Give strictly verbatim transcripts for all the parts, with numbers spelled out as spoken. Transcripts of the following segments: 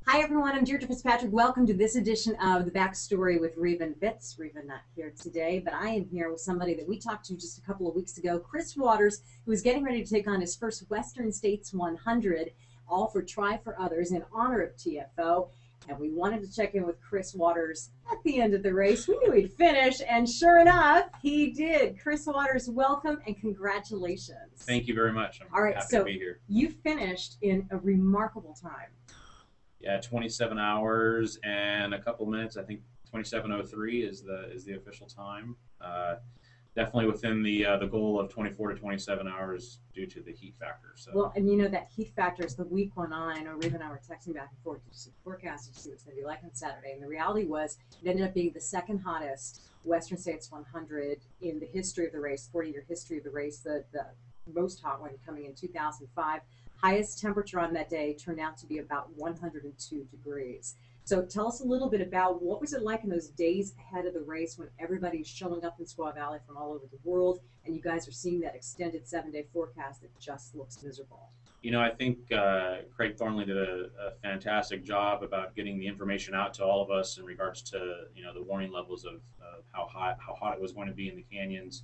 Hi everyone, I'm Deirdre Fitzpatrick. Welcome to this edition of The Backstory with Revan Fitz. Revan not here today, but I am here with somebody that we talked to just a couple of weeks ago, Chris Waters, who is getting ready to take on his first Western States one hundred, all for Try for Others in honor of T F O. And we wanted to check in with Chris Waters at the end of the race. We knew he'd finish, and sure enough, he did. Chris Waters, welcome and congratulations. Thank you very much. I'm all right, happy so to be here. You finished in a remarkable time. Yeah, twenty-seven hours and a couple minutes. I think twenty-seven oh three is the is the official time. Uh, definitely within the uh, the goal of twenty-four to twenty-seven hours due to the heat factor. So. Well, and you know that heat factor as the week went on. I know Reeve and I were texting back and forth to see the forecast to see what it's going to be like on Saturday. And the reality was it ended up being the second hottest Western States one hundred in the history of the race, forty-year history of the race. The the most hot one coming in two thousand five. Highest temperature on that day turned out to be about one hundred two degrees. So tell us a little bit about what was it like in those days ahead of the race when everybody's showing up in Squaw Valley from all over the world and you guys are seeing that extended seven-day forecast that just looks miserable. You know, I think uh, Craig Thornley did a, a fantastic job about getting the information out to all of us in regards to, you know, the warning levels of uh, how hot how hot it was going to be in the canyons.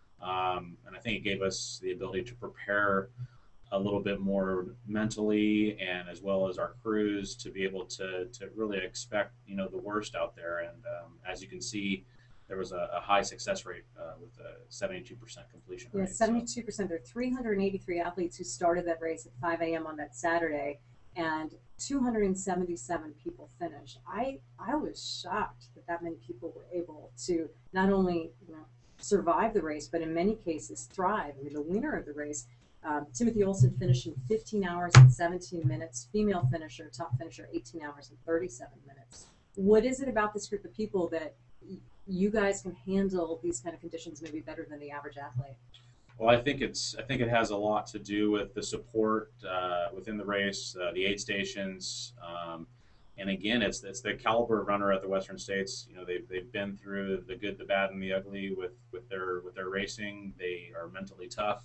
Um, and I think it gave us the ability to prepare a little bit more mentally, and as well as our crews to be able to to really expect, you know, the worst out there. And um, as you can see, there was a, a high success rate uh, with a seventy-two percent completion rate. Yeah, seventy-two percent. There are three hundred eighty-three athletes who started that race at five A M on that Saturday, and two hundred seventy-seven people finished. I I was shocked that that many people were able to not only, you know, survive the race, but in many cases thrive. I mean, the winner of the race, Um, Timothy Olson finished in fifteen hours and seventeen minutes. Female finisher, top finisher, eighteen hours and thirty-seven minutes. What is it about this group of people that y you guys can handle these kind of conditions maybe better than the average athlete? Well, I think it's I think it has a lot to do with the support uh, within the race, uh, the aid stations, um, and again, it's it's the caliber of runner at the Western States. You know, they've they've been through the good, the bad, and the ugly with with their with their racing. They are mentally tough.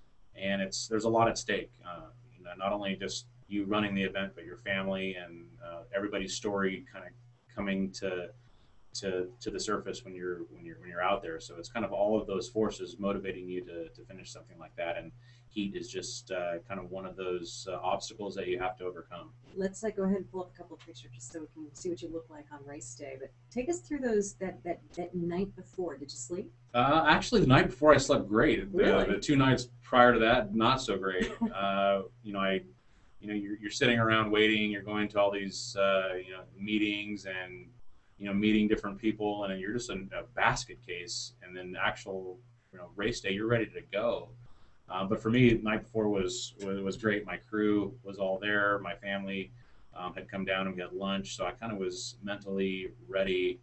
And it's there's a lot at stake. Uh, you know, not only just you running the event, but your family and uh, everybody's story kind of coming to to to the surface when you're when you're when you're out there. So it's kind of all of those forces motivating you to to finish something like that. And heat is just uh, kind of one of those uh, obstacles that you have to overcome. Let's like go ahead and pull up a couple of pictures just so we can see what you look like on race day. But take us through those that that that night before. Did you sleep? Uh, actually, the night before I slept great. Really? The, the two nights prior to that, not so great. uh, you know, I, you know, you're, you're sitting around waiting. You're going to all these, uh, you know, meetings and, you know, meeting different people, and you're just in a basket case. And then actual, you know, race day, you're ready to go. Um, but for me, the night before was, was was great. My crew was all there. My family um, had come down and we had lunch, so I kind of was mentally ready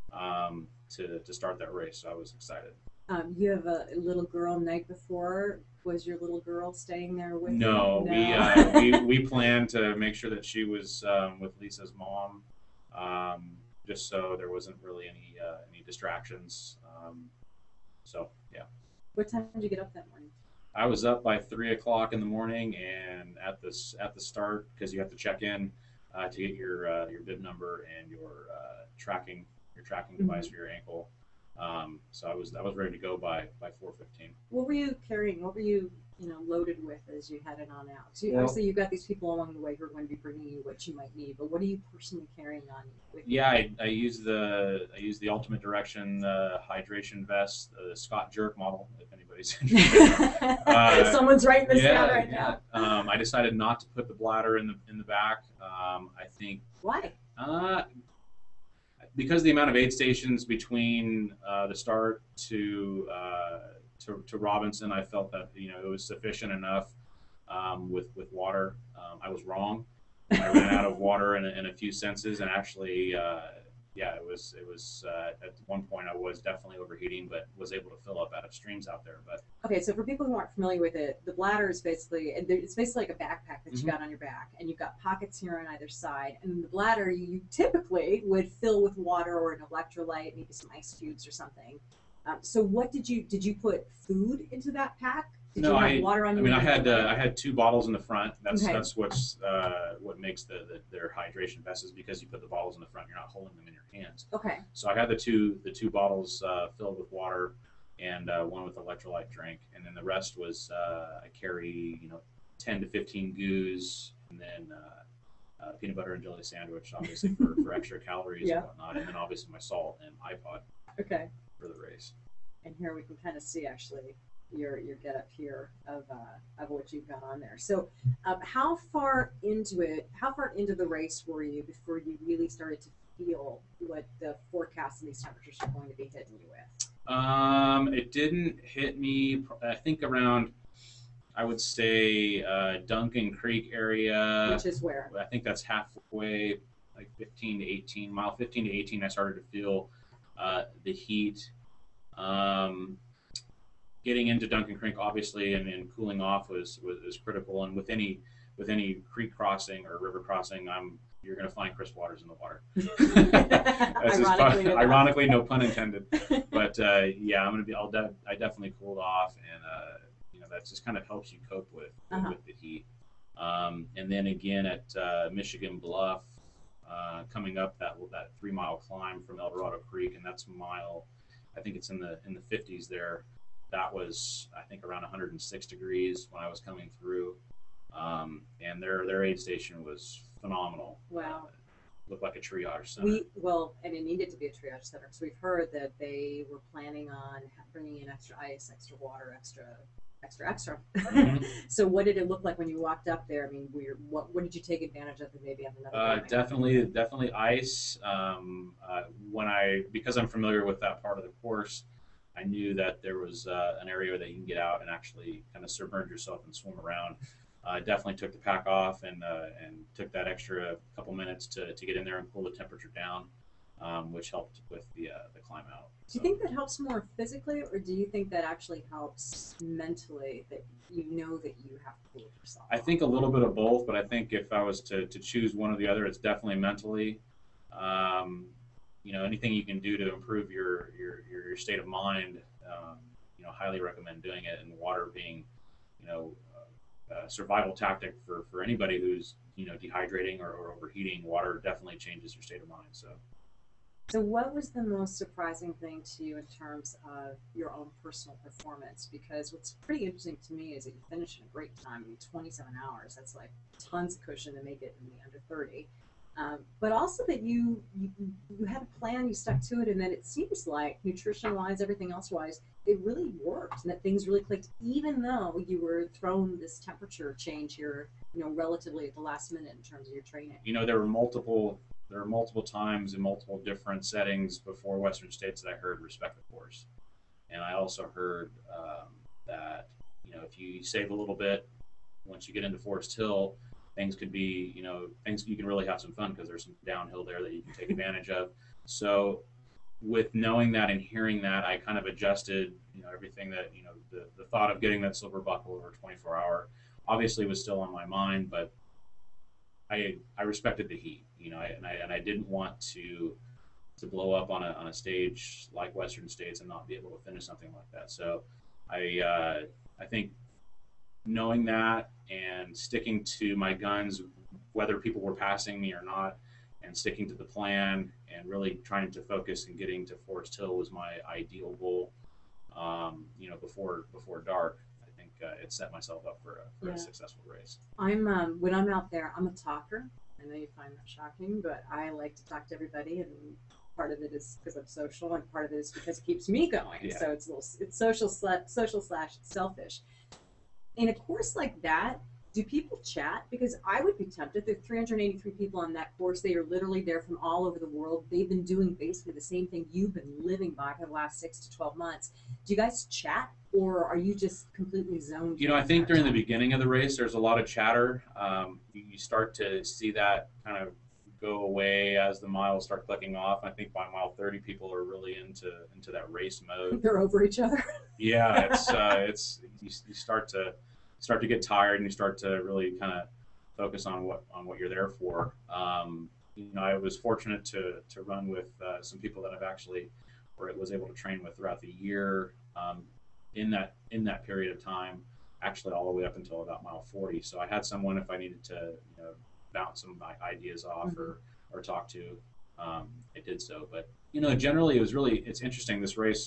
um, to to start that race. So I was excited. Um, you have a little girl. Night before, was your little girl staying there with no, you? No, we uh, we we planned to make sure that she was um, with Lisa's mom, um, just so there wasn't really any uh, any distractions. Um, so yeah. What time did you get up that morning? I was up by three o'clock in the morning, and at this at the start, because you have to check in uh, to get your uh, your bib number and your uh, tracking your tracking device mm-hmm. for your ankle. Um, so I was I was ready to go by by four fifteen. What were you carrying? What were you you know loaded with as you headed on out? So well, obviously you've got these people along the way who are going to be bringing you what you might need. But what are you personally carrying on with you? Yeah, I, I use the I use the Ultimate Direction uh, hydration vest, the Scott Jerk model. If anybody's interested, uh, someone's writing this yeah, down right yeah. now. Um, I decided not to put the bladder in the in the back. Um, I think why? Uh, because the amount of aid stations between uh, the start to, uh, to to Robinson, I felt that you know it was sufficient enough um, with with water. Um, I was wrong. I ran out of water in a, in a few senses, and actually, uh, yeah, it was it was uh, at one point I was definitely overheating, but was able to fill up out of streams out there. But okay, so for people who aren't familiar with it, the bladder is basically it's basically like a backpack that you mm-hmm. got on your back, and you've got pockets here on either side. And in the bladder, you typically would fill with water or an electrolyte, maybe some ice cubes or something. Um, so what did you did you put food into that pack? Did no, you have I, water on I you? mean, I when you had went uh, in? I had two bottles in the front. That's Okay. that's what's uh, what makes the, the their hydration best is because you put the bottles in the front, you're not holding them in your hands. Okay. So I had the two the two bottles uh, filled with water and uh, one with electrolyte drink, and then the rest was uh, I carry you know ten to fifteen goos, and then uh, uh, peanut butter and jelly sandwich, obviously for, for extra calories Yeah. and whatnot, and then obviously my salt and iPod Okay. for the race. And here we can kind of see actually your your get up here of uh, of what you've got on there. So, um, how far into it? How far into the race were you before you really started to feel what the forecast and these temperatures are going to be hitting you with? Um, it didn't hit me. I think around, I would say uh, Duncan Creek area. Which is where? I think that's halfway, like fifteen to eighteen mile, fifteen to eighteen. I started to feel uh, the heat. Um, getting into Duncan Creek, obviously, and, and cooling off was, was was critical. And with any with any creek crossing or river crossing, I'm you're going to find crisp waters in the water. That's just Ironically fun, enough. ironically, no pun intended. But uh, yeah, I'm going to be. I'll de- I definitely cooled off, and uh, you know that just kind of helps you cope with Uh-huh. with the heat. Um, and then again at uh, Michigan Bluff, uh, coming up that that three mile climb from El Dorado Creek, and that's mile, I think it's in the in the fifties there. That was I think around one hundred six degrees when I was coming through, um, and their their aid station was phenomenal. Wow. Uh, looked like a triage center. We well, and it needed to be a triage center because we've heard that they were planning on bringing in extra ice, extra water, extra, extra, extra. Mhm. So, what did it look like when you walked up there? I mean, we're, what what did you take advantage of? And maybe on another. Uh, building? definitely, definitely ice. Um, uh, when I, because I'm familiar with that part of the course, I knew that there was uh, an area that you can get out and actually kind of submerge yourself and swim around. I uh, definitely took the pack off and uh, and took that extra couple minutes to, to get in there and cool the temperature down, um, which helped with the uh, the climb out. Do you think that helps more physically, or do you think that actually helps mentally? That you know that you have to cool yourself. I think a little bit of both, but I think if I was to, to choose one or the other, it's definitely mentally. Um, you know, anything you can do to improve your your, your, your state of mind, um, you know, highly recommend doing it. And water being, you know, a survival tactic for, for anybody who's, you know, dehydrating or, or overheating. Water definitely changes your state of mind. So. So what was the most surprising thing to you in terms of your own personal performance? Because what's pretty interesting to me is that you finished in a great time. I mean, twenty-seven hours. That's like tons of cushion to make it in the under thirty. Um, but also that you, you you had a plan, you stuck to it, and then it seems like nutrition-wise, everything else-wise, it really worked, and that things really clicked, even though you were thrown this temperature change here, you know, relatively at the last minute in terms of your training. You know, there were multiple there were multiple times in multiple different settings before Western States that I heard respect the course, and I also heard um, that you know if you save a little bit once you get into Forest Hill, things could be, you know, things you can really have some fun because there's some downhill there that you can take advantage of. So with knowing that and hearing that, I kind of adjusted, you know, everything that, you know, the, the thought of getting that silver buckle over twenty-four hour obviously was still on my mind, but I I respected the heat, you know, and I and I didn't want to to blow up on a on a stage like Western States and not be able to finish something like that. So I uh, I think knowing that and sticking to my guns, whether people were passing me or not, and sticking to the plan and really trying to focus and getting to Forest Hill was my ideal goal. Um, you know, before before dark, I think uh, it set myself up for a, for Yeah. a successful race. I'm um, when I'm out there, I'm a talker. I know you find that shocking, but I like to talk to everybody, and part of it is because I'm social, and part of it is because it keeps me going. Yeah. So it's a little, it's social, sla- social slash selfish. In a course like that, do people chat? Because I would be tempted. There are three hundred eighty-three people on that course. They are literally there from all over the world. They've been doing basically the same thing you've been living by for the last six to twelve months. Do you guys chat, or are you just completely zoned? You know, I think during the beginning of the race, there's a lot of chatter. Um, you, you start to see that kind of go away as the miles start clicking off. I think by mile thirty, people are really into into that race mode. They're over each other. Yeah, it's uh, it's you, you start to start to get tired, and you start to really kind of focus on what on what you're there for. Um, you know, I was fortunate to to run with uh, some people that I've actually or was able to train with throughout the year. Um, in that in that period of time, actually all the way up until about mile forty. So I had someone if I needed to, you know, bounce some ideas off mm-hmm. or, or talk to, um, I did so. But, you know, generally it was really, it's interesting, this race,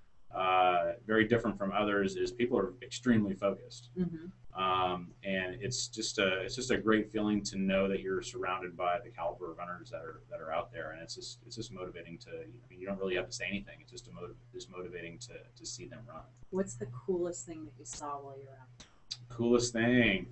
uh, very different from others, is people are extremely focused. Mm-hmm. Um, and it's just a it's just a great feeling to know that you're surrounded by the caliber of runners that are that are out there, and it's just it's just motivating to. I mean, you don't really have to say anything. It's just a motiv- just motivating to to see them run. What's the coolest thing that you saw while you were out? Coolest thing,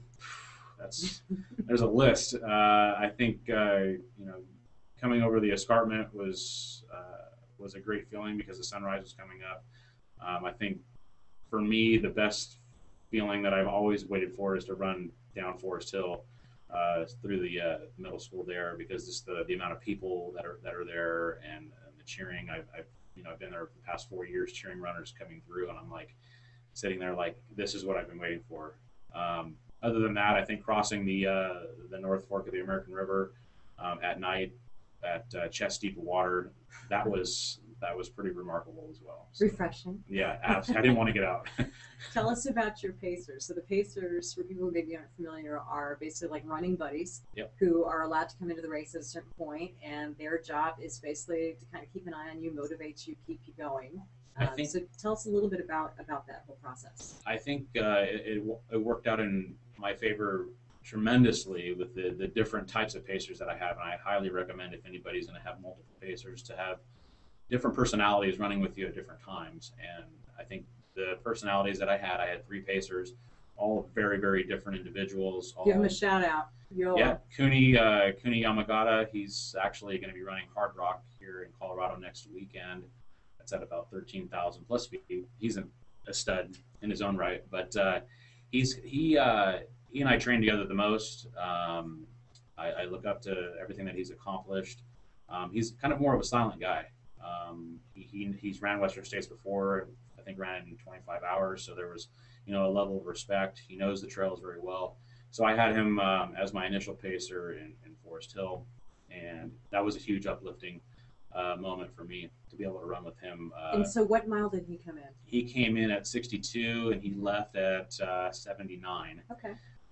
that's there's a list. Uh, I think uh, you know, coming over the escarpment was uh, was a great feeling because the sunrise was coming up. Um, I think for me the best feeling that I've always waited for is to run down Forest Hill uh, through the uh, middle school there, because just the, the amount of people that are that are there and, and the cheering. I've, I've you know I've been there for the past four years cheering runners coming through, and I'm like sitting there like, this is what I've been waiting for. Um, other than that, I think crossing the uh, the North Fork of the American River um, at night at uh, chest deep of water, that was that was pretty remarkable as well. So, refreshing. Yeah, absolutely. I didn't want to get out. Tell us about your pacers. So the pacers, for people who maybe aren't familiar, are basically like running buddies yep. who are allowed to come into the race at a certain point, and their job is basically to kind of keep an eye on you, motivate you, keep you going. Um, I think, so tell us a little bit about, about that whole process. I think uh, it, it, it worked out in my favor tremendously with the, the different types of pacers that I have, and I highly recommend, if anybody's going to have multiple pacers, to have different personalities running with you at different times. And I think the personalities that I had, I had three pacers, all very, very different individuals. All, Give them a shout out. Yo. Yeah, Kuni, uh, Kuni Yamagata, he's actually going to be running Hard Rock here in Colorado next weekend. That's at about thirteen thousand plus feet. He's a, a stud in his own right, but uh, he's he uh, he and I train together the most. Um, I, I look up to everything that he's accomplished. Um, he's kind of more of a silent guy. Um, he, he he's ran Western States before. I think ran in twenty-five hours, so there was, you know, a level of respect. He knows the trails very well. So I had him um, as my initial pacer in, in Forest Hill, and that was a huge uplifting uh, moment for me to be able to run with him. Uh, and so what mile did he come in? He came in at sixty-two, and he left at uh, seventy-nine. Okay.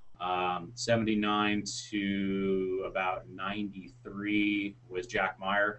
Um, seventy-nine to about ninety-three was Jack Meyer.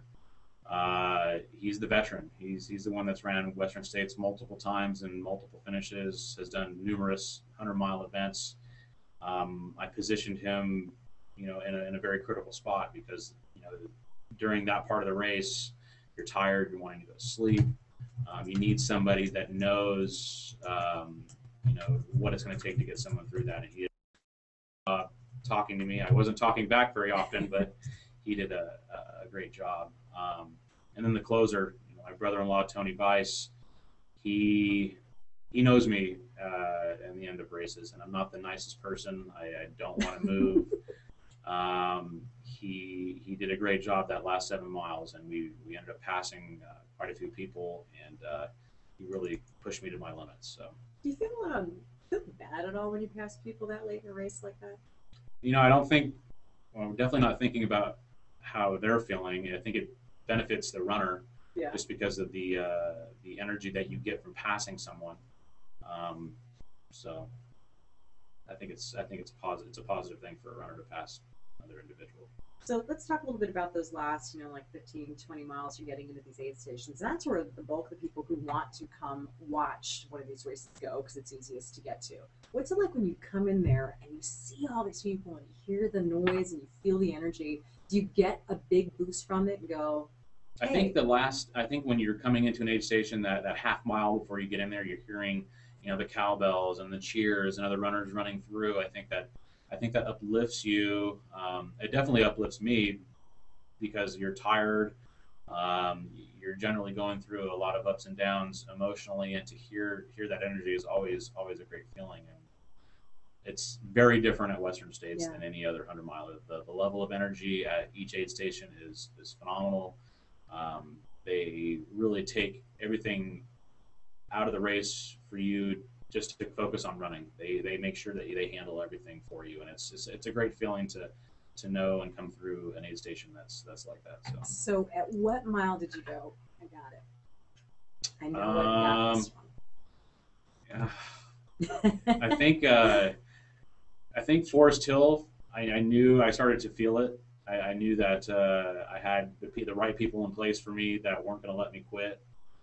Uh, he's the veteran. He's he's the one that's ran Western States multiple times and multiple finishes, has done numerous hundred-mile events. Um, I positioned him, you know, in a, in a very critical spot because, you know, during that part of the race, you're tired, you're wanting to go to sleep. Um, you need somebody that knows, um, you know, what it's going to take to get someone through that. And he uh, talking to me. I wasn't talking back very often, but he did a, a great job. Um, and then the closer, you know, my brother-in-law, Tony Bice, he he knows me uh, in the end of races, and I'm not the nicest person. I, I don't want to move. um, he he did a great job that last seven miles, and we, we ended up passing uh, quite a few people, and uh, he really pushed me to my limits. So. Do you feel um feel bad at all when you pass people that late in a race like that? You know, I don't think. Well, I'm definitely not thinking about how they're feeling. I think it benefits the runner, yeah. just because of the uh, the energy that you get from passing someone. Um, so, I think it's I think it's positive. It's a positive thing for a runner to pass another individual. So let's talk a little bit about those last, you know, like fifteen, twenty miles you're getting into these aid stations. That's where the bulk of the people who want to come watch one of these races go, because it's easiest to get to. What's it like when you come in there and you see all these people and you hear the noise and you feel the energy? Do you get a big boost from it and go, hey? I think the last, I think when you're coming into an aid station, that, that half mile before you get in there, you're hearing, you know, the cowbells and the cheers and other runners running through. I think that I think that uplifts you. Um, it definitely uplifts me because you're tired. Um, you're generally going through a lot of ups and downs emotionally, and to hear hear that energy is always always a great feeling. And it's very different at Western States yeah. than any other hundred miler. The, the level of energy at each aid station is is phenomenal. Um, they really take everything out of the race for you just to focus on running. They they make sure that they handle everything for you, and it's it's, it's a great feeling to to know and come through an aid station that's that's like that. So, so at what mile did you go, I got it? I know um, what got this one. Yeah, I think uh, I think Forest Hill. I, I knew I started to feel it. I, I knew that uh, I had the, the right people in place for me that weren't going to let me quit.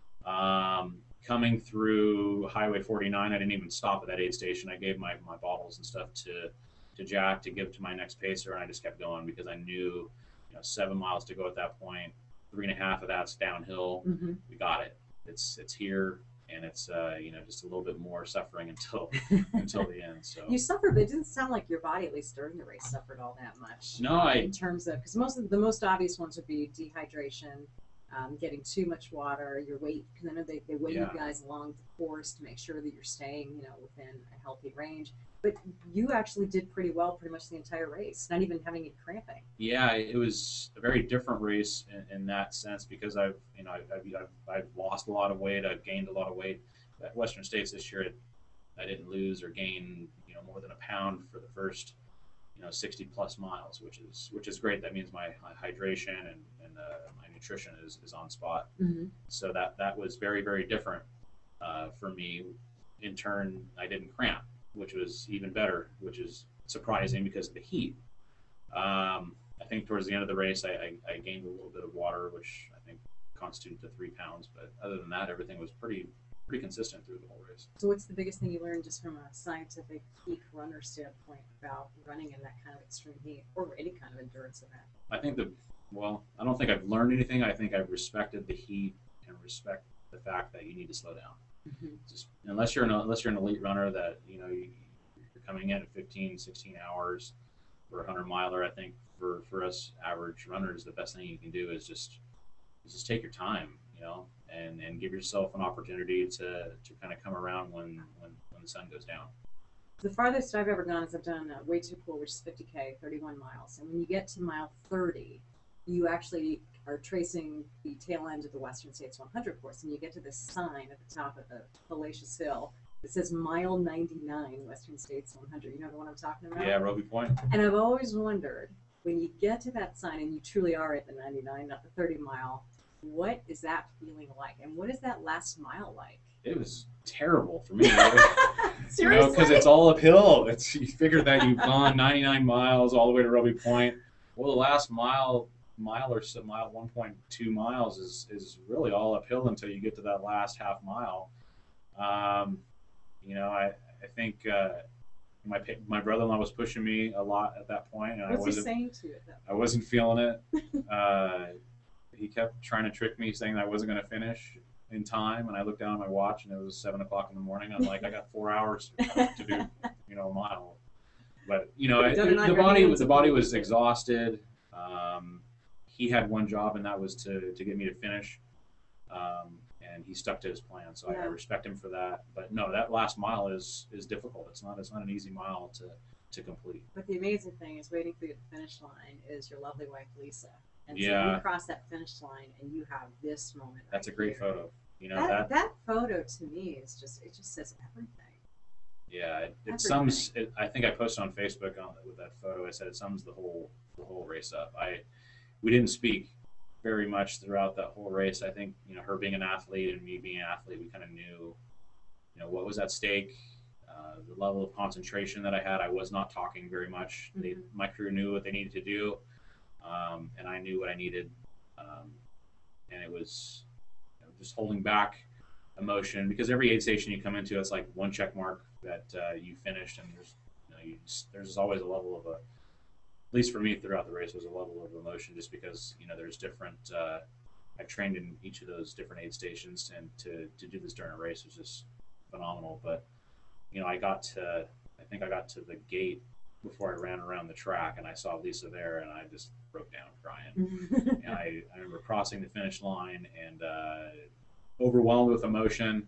Um, coming through Highway forty-nine, I didn't even stop at that aid station. I gave my, my bottles and stuff to to Jack to give to my next pacer, and I just kept going because I knew, you know, seven miles to go at that point. Three and a half of that's downhill. Mm-hmm. We got it. It's it's here, and it's uh, you know, just a little bit more suffering until until the end. So you suffered, but it didn't sound like your body, at least during the race, suffered all that much. No, uh, I in terms of because most of the most obvious ones would be dehydration, um, getting too much water, your weight. Because I know they they weigh Yeah. you guys along the course to make sure that you're staying, you know, within a healthy range. But you actually did pretty well, pretty much the entire race, not even having any cramping. yeah, it was a very different race in, in that sense because I've you know I've, I've, I've lost a lot of weight, I've gained a lot of weight. At Western States this year, it, I didn't lose or gain you know more than a pound for the first you know sixty plus miles, which is which is great. That means my, my hydration and, and uh, my nutrition is, is on spot. Mm-hmm. So that that was very very different uh, for me. In turn, I didn't cramp, which was even better, which is surprising because of the heat. Um, I think towards the end of the race, I, I, I gained a little bit of water, which I think constituted the three pounds. But other than that, everything was pretty pretty consistent through the whole race. So what's the biggest thing you learned just from a scientific peak runner standpoint about running in that kind of extreme heat or any kind of endurance event? I think the well, I don't think I've learned anything. I think I've respected the heat and respect the fact that you need to slow down. Mm-hmm. Just unless you're an unless you're an elite runner that you know you, you're coming in at fifteen, sixteen hours for a hundred miler. I think for for us average runners, the best thing you can do is just is just take your time, you know, and and give yourself an opportunity to to kind of come around when when when the sun goes down. The farthest I've ever gone is I've done a way too cool, which is fifty K, thirty-one miles. And when you get to mile thirty, you actually are tracing the tail end of the Western States one hundred course, and you get to this sign at the top of the fallacious hill that says mile ninety-nine Western States one hundred. You know the one I'm talking about? Yeah, Roby Point. And I've always wondered, when you get to that sign and you truly are at the ninety-nine, not the thirty mile, what is that feeling like? And what is that last mile like? It was terrible for me. Seriously? You know, because it's all uphill. It's you figure that you've gone ninety-nine miles all the way to Roby Point. Well, the last mile, mile or so, mile one point two miles is is really all uphill until you get to that last half mile. Um, you know, I I think uh, my my brother-in-law was pushing me a lot at that point, and What's I wasn't he saying to you at that I wasn't feeling it. Uh, he kept trying to trick me, saying that I wasn't going to finish in time, and I looked down at my watch, and it was seven o'clock in the morning. I'm like, I got four hours to do, you know, a mile. But you know, I, the, the body the body was exhausted. Um, he had one job, and that was to to get me to finish, um, and he stuck to his plan. So yeah. I, I respect him for that. But no, that last mile is is difficult. It's not it's not an easy mile to to complete. But the amazing thing is, waiting for you at the finish line is your lovely wife Lisa. And yeah. so you cross that finish line, and you have this moment. Right That's a great here. photo. You know that, that that photo to me is just it just says everything. Yeah, it, it sums. It, I think I posted on Facebook on with that photo. I said it sums the whole the whole race up. I we didn't speak very much throughout that whole race. I think you know her being an athlete and me being an athlete, we kind of knew you know what was at stake, uh, the level of concentration that I had. I was not talking very much. Mm-hmm. They, my crew knew what they needed to do, um, and I knew what I needed, um, and it was you know, just holding back emotion because every aid station you come into, it's like one check mark that uh, you finished, and there's you know you just, there's always a level of a, at least for me throughout the race, was a level of emotion just because you know there's different. Uh, I've trained in each of those different aid stations, and to to do this during a race was just phenomenal. But you know I got to I think I got to the gate before I ran around the track, and I saw Lisa there, and I just broke down crying. and I, I remember crossing the finish line and. Uh, overwhelmed with emotion,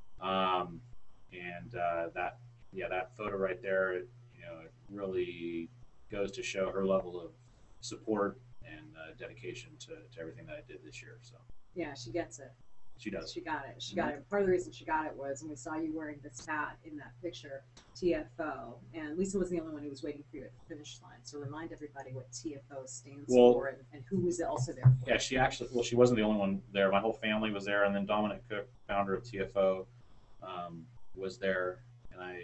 um, and uh, that yeah that photo right there, it, you know, it really goes to show her level of support and uh, dedication to, to everything that I did this year. So yeah, she gets it. She does. She got it. She got it. Part of the reason she got it was, and we saw you wearing this hat in that picture, T F O. And Lisa was the only one who was waiting for you at the finish line. So remind everybody what T F O stands well, for and, and who was also there for. Yeah, she actually, well, she wasn't the only one there. My whole family was there. And then Dominic Cook, founder of T F O, um, was there. and I,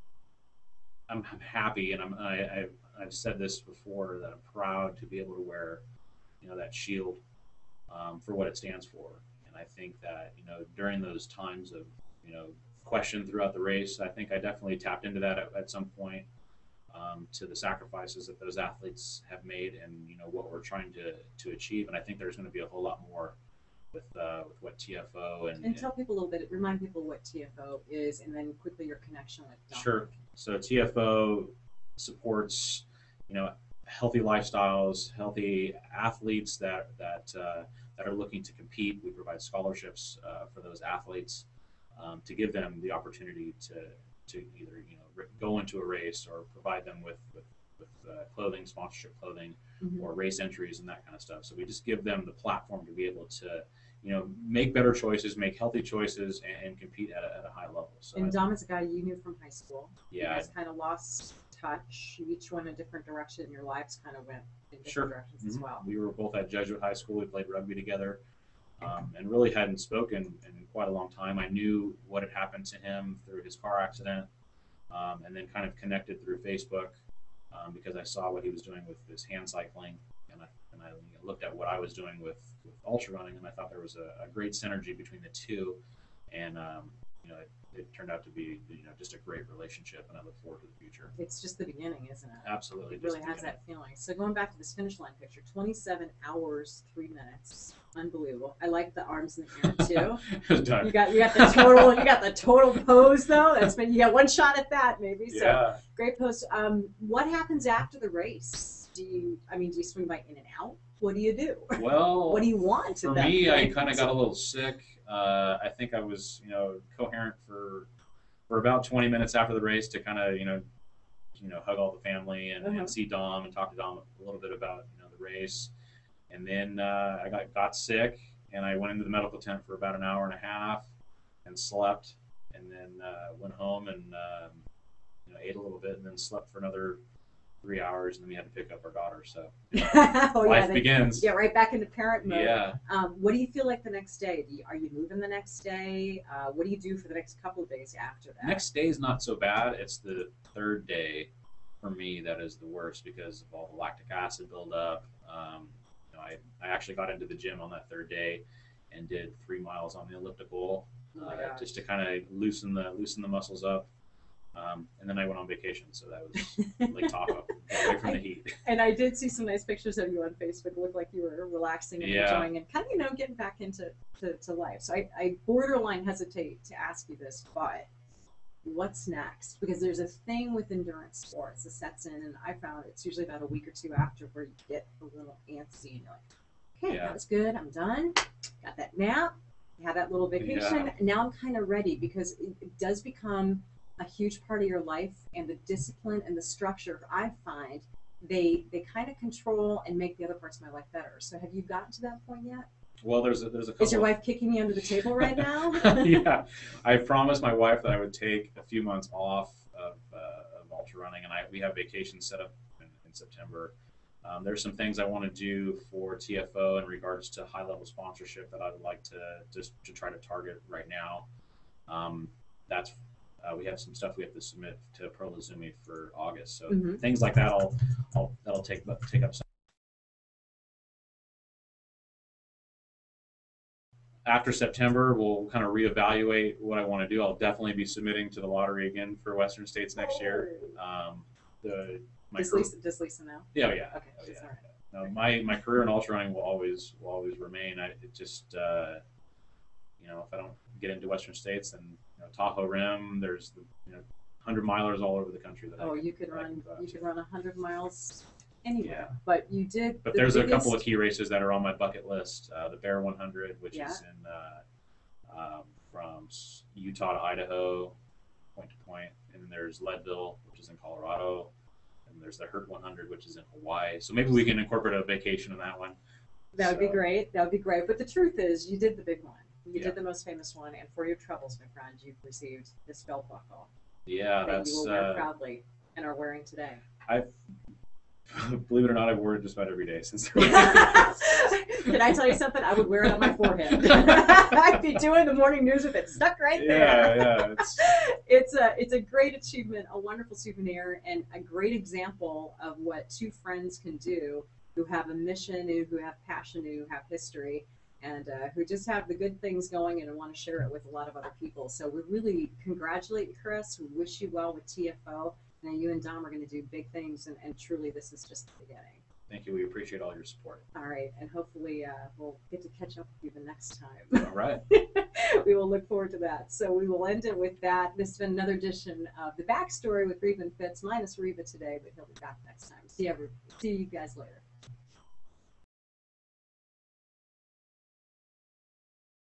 I'm, I'm happy, and I'm, I, I've, I've said this before that I'm proud to be able to wear, you know, that shield um, for what it stands for. And I think that, you know, during those times of, you know, question throughout the race, I think I definitely tapped into that at, at some point, um, to the sacrifices that those athletes have made, and, you know, what we're trying to, to achieve. And I think there's going to be a whole lot more with, uh, with what T F O and, and tell people a little bit, remind people what T F O is, and then quickly your connection with Dominic. Sure. So T F O supports, you know, healthy lifestyles, healthy athletes that that uh, that are looking to compete. We provide scholarships uh, for those athletes, um, to give them the opportunity to to either, you know, go into a race, or provide them with with, with uh, clothing, sponsorship clothing, mm-hmm. or race entries and that kind of stuff. So we just give them the platform to be able to, you know, make better choices, make healthy choices, and, and compete at a, at a high level. So and Dom is a guy you knew from high school. Yeah. You guys kind of lost touch. You each went a different direction. Your lives kind of went in different sure. directions mm-hmm. as well. We were both at Jesuit High School. We played rugby together, um, and really hadn't spoken in quite a long time. I knew what had happened to him through his car accident, um, and then kind of connected through Facebook, um, because I saw what he was doing with his hand cycling, and I, and I looked at what I was doing with, with ultra running, and I thought there was a, a great synergy between the two, and um, you know, it, it turned out to be, you know, just a great relationship, and I look forward to the future. It's just the beginning, isn't it? Absolutely. It really has that feeling. So going back to this finish line picture, twenty-seven hours, three minutes. Unbelievable. I like the arms in the air too. you got you got the total you got the total pose though. That's been you got one shot at that maybe. So yeah. Great pose. Um, what happens after the race? Do you I mean do you swing by in and out? What do you do? Well, what do you want? For me, I kind of got a little sick. Uh, I think I was, you know, coherent for for about twenty minutes after the race to kind of, you know, you know, hug all the family and, uh-huh. and see Dom and talk to Dom a little bit about, you know, the race. And then uh, I got, got sick, and I went into the medical tent for about an hour and a half and slept, and then uh, went home and um, you know, ate a little bit, and then slept for another three hours, and then we had to pick up our daughter. So you know, oh, life yeah, begins. Get right back into parent mode. Yeah. Um, what do you feel like the next day? Do you, are you moving the next day? Uh, what do you do for the next couple of days after that? Next day is not so bad. It's the third day for me that is the worst because of all the lactic acid buildup. Um, you know, I, I actually got into the gym on that third day and did three miles on the elliptical, oh uh, just to kind of loosen the loosen the muscles up. Um, and then I went on vacation, so that was Lake Tahoe, away from the heat. And I did see some nice pictures of you on Facebook. It looked like you were relaxing and yeah. enjoying and kind of, you know, getting back into to, to life. So I, I borderline hesitate to ask you this, but what's next? Because there's a thing with endurance sports that sets in, and I found it's usually about a week or two after where you get a little antsy and you're like, okay, yeah. that was good, I'm done, got that nap, had that little vacation, yeah. now I'm kind of ready because it, it does become a huge part of your life, and the discipline and the structure, I find, they they kind of control and make the other parts of my life better. So have you gotten to that point yet? Well, there's a, there's a couple. Is your wife kicking me under the table right now? Yeah, I promised my wife that I would take a few months off of, uh, of ultra running, and I we have vacations set up in, in September. Um, there's some things I want to do for T F O in regards to high level sponsorship that I would like to just to try to target right now. Um, that's Uh, we have some stuff we have to submit to Pro Lazumi for August, so mm-hmm. things like that. I'll, I'll that'll take take up some. After September, we'll kind of reevaluate what I want to do. I'll definitely be submitting to the lottery again for Western States next year. Um, the my does, Lisa, does Lisa know? Yeah, yeah. Okay, oh, yeah. All right. No, my my career in ultra running will always will always remain. I it just uh, you know, if I don't get into Western States, then you know, Tahoe Rim, there's the, you know, hundred milers all over the country that oh, I could, you could run I could you could run a hundred miles anywhere. Yeah. But you did. But the there's biggest... a couple of key races that are on my bucket list. Uh, the Bear one hundred, which yeah. is in uh, um, from Utah to Idaho, point to point, and then there's Leadville, which is in Colorado, and there's the Hurt one hundred, which is in Hawaii. So maybe we can incorporate a vacation in that one. That would so, be great. That would be great. But the truth is, you did the big one. You yeah. did the most famous one, and for your troubles, my friend, you've received this belt buckle. Yeah, that that's you will wear uh, proudly and are wearing today. I've Believe it or not, I've worn it just about every day since. Can I tell you something? I would wear it on my forehead. I'd be doing the morning news with it stuck right there. Yeah, yeah. It's, it's a it's a great achievement, a wonderful souvenir, and a great example of what two friends can do who have a mission, who have passion, who have history, and uh, who just have the good things going and want to share it with a lot of other people. So we really congratulate you, Chris. We wish you well with T F O. Now you and Dom are going to do big things, and, and truly this is just the beginning. Thank you. We appreciate all your support. All right, and hopefully uh, we'll get to catch up with you the next time. All right. We will look forward to that. So we will end it with that. This has been another edition of The Backstory with Reba and Fitz, minus Reba today, but he'll be back next time. See, every, see you guys later.